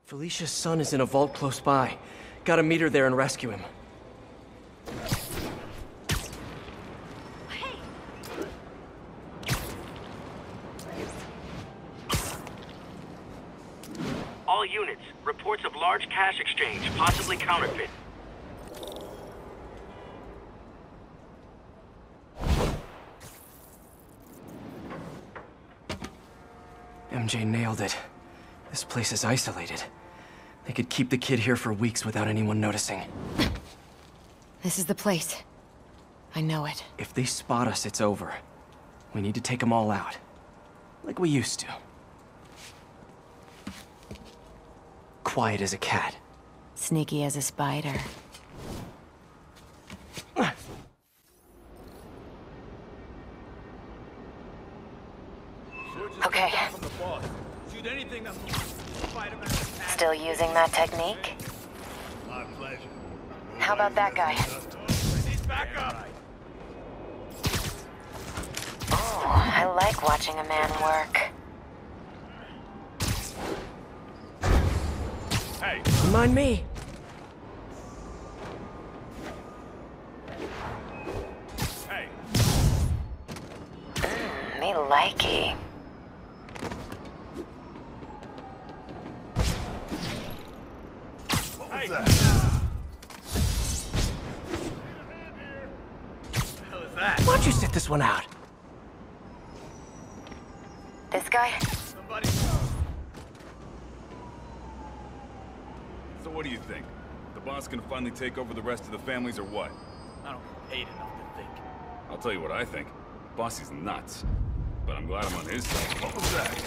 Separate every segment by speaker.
Speaker 1: Felicia's son is in a vault close by. Gotta meet her there and rescue him.
Speaker 2: Hey!
Speaker 3: All units, reports of large cash exchange, possibly counterfeit.
Speaker 1: MJ nailed it. This place is isolated. They could keep the kid here for weeks without anyone noticing.
Speaker 2: This is the place. I know it.
Speaker 1: If they spot us, it's over. We need to take them all out. Like we used to. Quiet as a cat.
Speaker 2: Sneaky as a spider. Okay. Still using that technique?
Speaker 4: My pleasure.
Speaker 2: How about that guy?
Speaker 4: Back up!
Speaker 2: Oh, I like watching a man work.
Speaker 4: Hey!
Speaker 1: Mind me.
Speaker 4: Hey!
Speaker 2: Me likey.
Speaker 4: What was that?
Speaker 1: Why don't you sit this one out?
Speaker 2: This guy?
Speaker 4: Somebody. So what do you think? The boss gonna finally take over the rest of the families or what?
Speaker 5: I don't get paid enough to think.
Speaker 4: I'll tell you what I think. Boss is nuts. But I'm glad I'm on his side. What was that?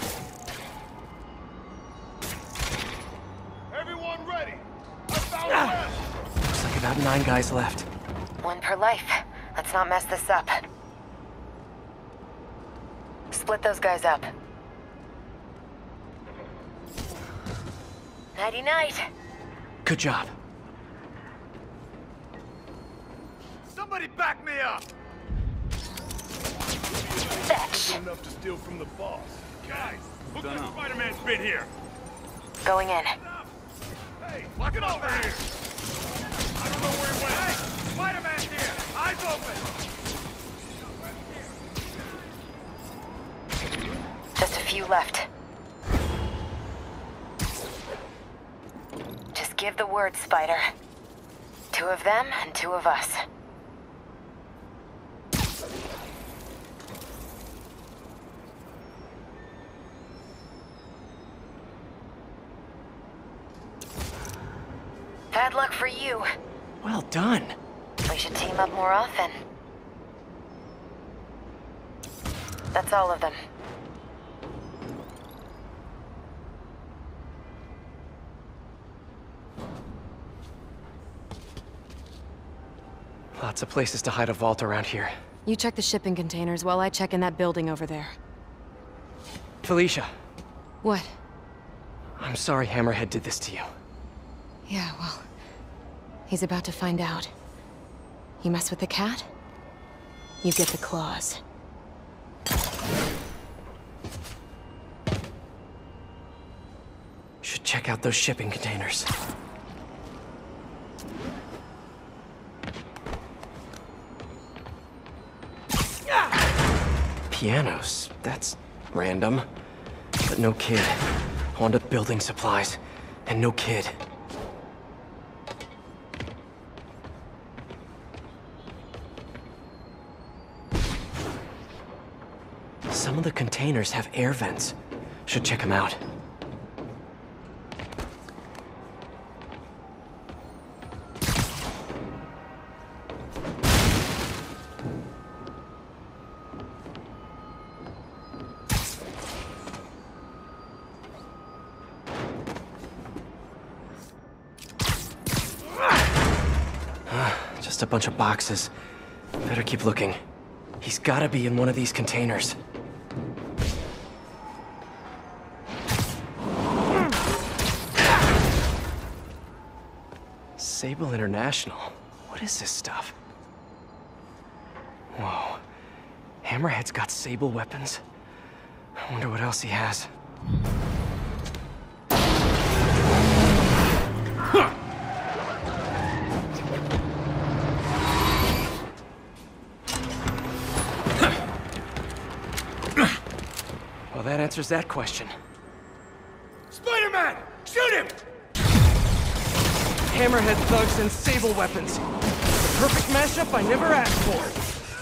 Speaker 4: Everyone ready!
Speaker 1: Looks like about 9 guys left.
Speaker 2: One per life. Let's not mess this up. Split those guys up. Nighty-night.
Speaker 1: Good job.
Speaker 4: Somebody back me up!
Speaker 2: Fetch.
Speaker 4: Enough to steal from the boss. Guys, look like Spider-Man's been here.
Speaker 2: Going in.
Speaker 4: Hey, lock it over here! I don't know where he went. Hey, Spider-Man's here! Eyes open!
Speaker 2: Just a few left. Just give the word, Spider. 2 of them and 2 of us. Bad luck for you.
Speaker 1: Well done.
Speaker 2: We should team up more often. That's all of them.
Speaker 1: Lots of places to hide a vault around here.
Speaker 2: You check the shipping containers while I check in that building over there.
Speaker 1: Felicia,
Speaker 2: What?
Speaker 1: I'm sorry Hammerhead did this to you.
Speaker 2: Yeah, well, he's about to find out. You mess with the cat, you get the claws.
Speaker 1: Should check out those shipping containers. Pianos, that's random. But no kid. Wound up building supplies, and no kid. Some of the containers have air vents. Should check them out. Just a bunch of boxes. Better keep looking. He's gotta be in one of these containers. Sable International. What is this stuff? Whoa. Hammerhead's got Sable weapons. I wonder what else he has. Well, that answers that question.
Speaker 4: Spider-Man! Shoot him!
Speaker 1: Hammerhead thugs and Sable weapons. The perfect mashup I never asked for.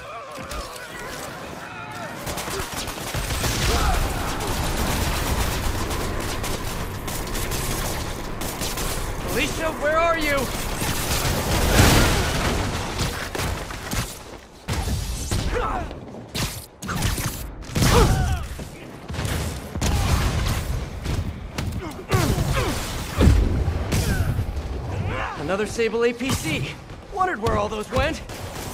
Speaker 1: Alicia, where are you? Another Sable APC. Wondered where all those went.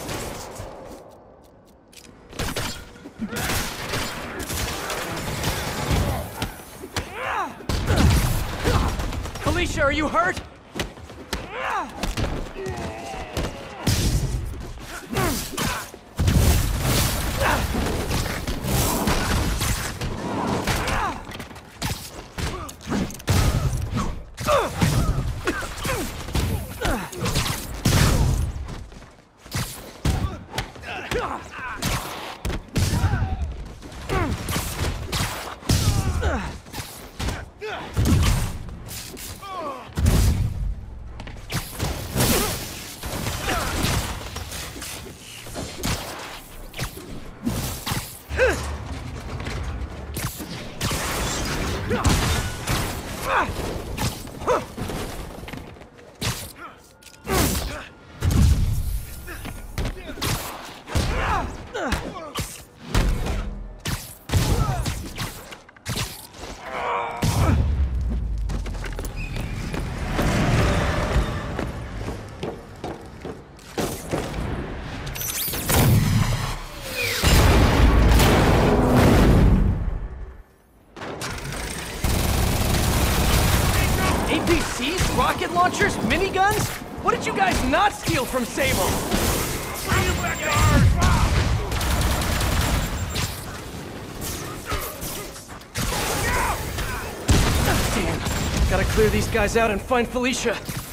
Speaker 1: Alicia, are you hurt? APCs? Rocket launchers? Miniguns? What did you guys not steal from Sable?
Speaker 4: Bring him back to ours!
Speaker 1: Damn. Gotta clear these guys out and find Felicia.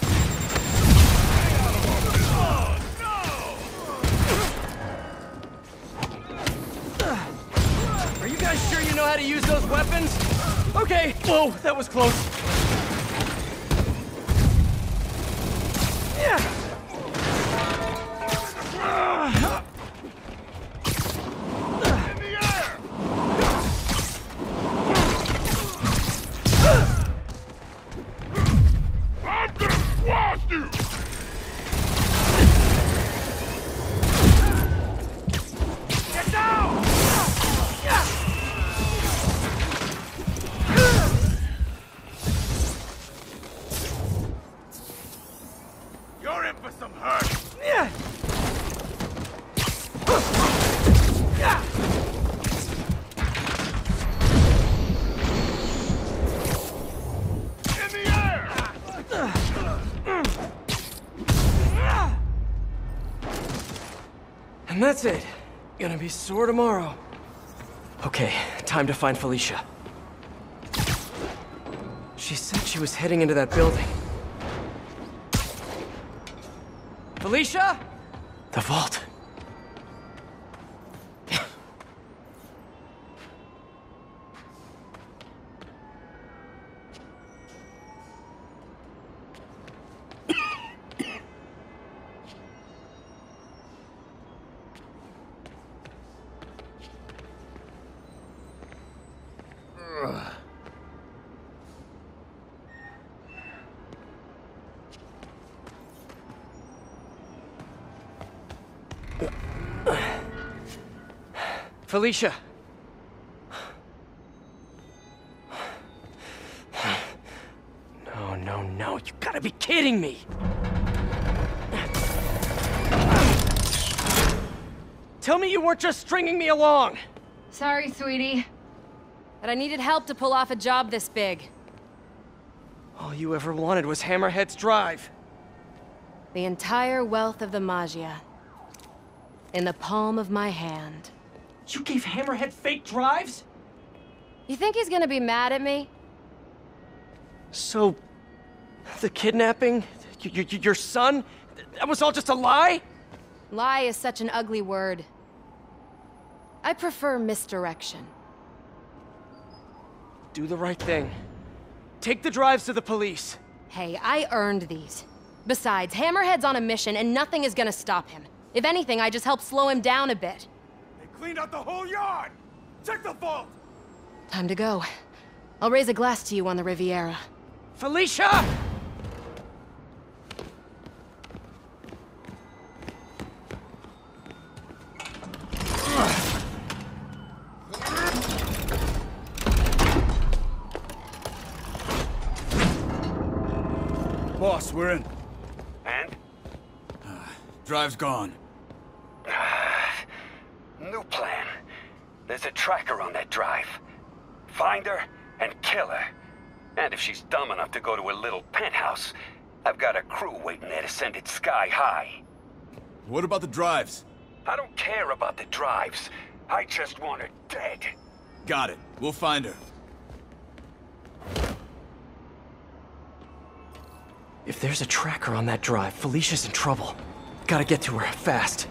Speaker 1: Are you guys sure you know how to use those weapons? Okay. Whoa, that was close. Yeah.
Speaker 4: In the air! I'm gonna squash you! Get down! You're in for some hurt!
Speaker 1: Yeah.
Speaker 4: In the air!
Speaker 1: And that's it. Gonna be sore tomorrow. Okay, time to find Felicia. She said she was heading into that building. Felicia? The vault. Felicia. No, you gotta be kidding me! Tell me you weren't just stringing me along!
Speaker 2: Sorry, sweetie. But I needed help to pull off a job this big.
Speaker 1: All you ever wanted was Hammerhead's drive.
Speaker 2: The entire wealth of the Maggia. In the palm of my hand.
Speaker 1: You gave Hammerhead fake drives?
Speaker 2: You think he's gonna be mad at me?
Speaker 1: So, the kidnapping? Your son? That was all just a lie?
Speaker 2: Lie is such an ugly word. I prefer misdirection.
Speaker 1: Do the right thing. Take the drives to the police.
Speaker 2: Hey, I earned these. Besides, Hammerhead's on a mission and nothing is gonna stop him. If anything, I just help slow him down a bit.
Speaker 4: They cleaned out the whole yard! Check the vault!
Speaker 2: Time to go. I'll raise a glass to you on the Riviera.
Speaker 1: Felicia!
Speaker 6: Boss, we're in.
Speaker 3: And?
Speaker 6: Drive's gone.
Speaker 3: New plan. There's a tracker on that drive. Find her and kill her. And if she's dumb enough to go to her little penthouse, I've got a crew waiting there to send it sky high.
Speaker 6: What about the drives?
Speaker 3: I don't care about the drives. I just want her dead.
Speaker 6: Got it. We'll find her.
Speaker 1: If there's a tracker on that drive, Felicia's in trouble. Gotta get to her, fast.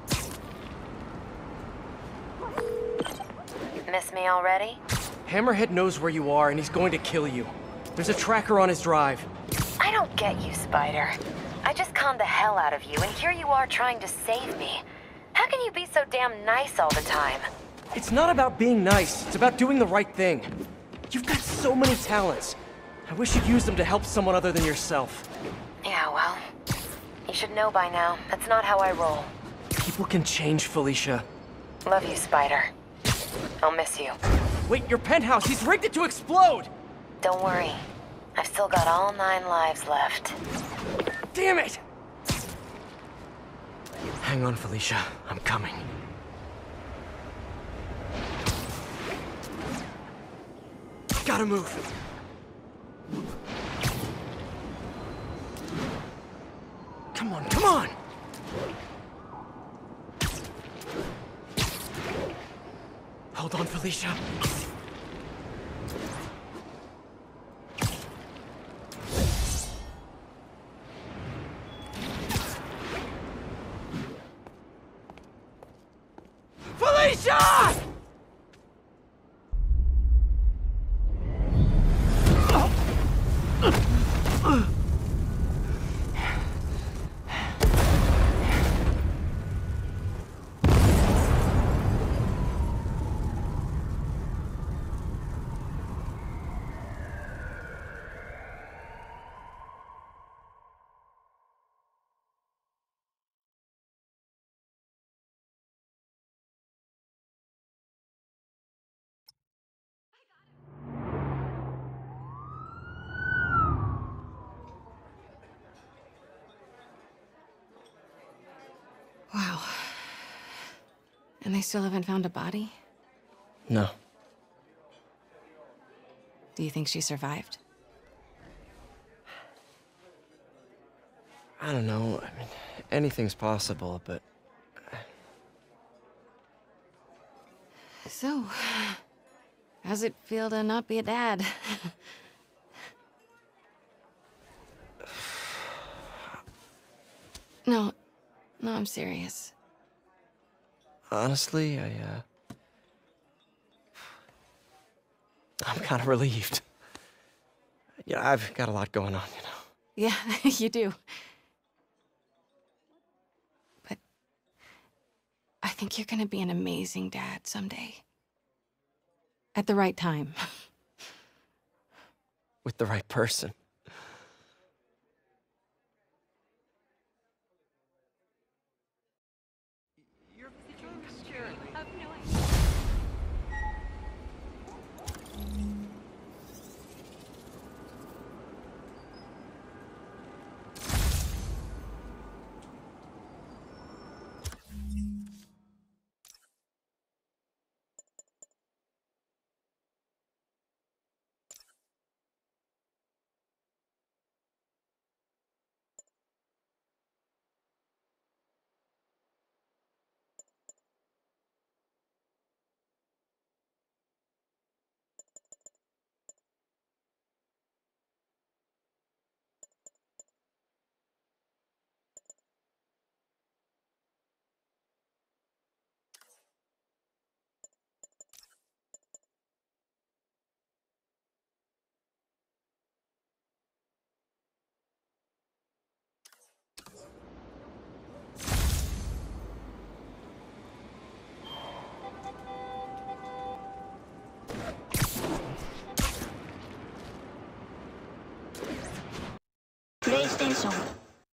Speaker 2: Miss me already?
Speaker 1: Hammerhead knows where you are, and he's going to kill you. There's a tracker on his drive.
Speaker 2: I don't get you, Spider. I just conned the hell out of you, and here you are trying to save me. How can you be so damn nice all the time?
Speaker 1: It's not about being nice, it's about doing the right thing. You've got so many talents. I wish you'd use them to help someone other than yourself.
Speaker 2: Yeah, well, you should know by now. That's not how I roll.
Speaker 1: People can change, Felicia.
Speaker 2: Love you, Spider. I'll miss you.
Speaker 1: Wait, your penthouse, he's rigged it to explode!
Speaker 2: Don't worry. I've still got all 9 lives left.
Speaker 1: Damn it! Hang on, Felicia. I'm coming. Gotta move. Come on, come on! Hold on, Felicia. Felicia!
Speaker 2: Wow. And they still haven't found a body?
Speaker 1: No.
Speaker 2: Do you think she survived?
Speaker 1: I don't know. I mean, anything's possible, but...
Speaker 2: So, how's it feel to not be a dad? No, I'm serious.
Speaker 1: Honestly, I'm kind of relieved. Yeah, I've got a lot going on, you know.
Speaker 2: Yeah, you do. But I think you're gonna be an amazing dad someday. At the right time.
Speaker 1: With the right person.
Speaker 7: PlayStation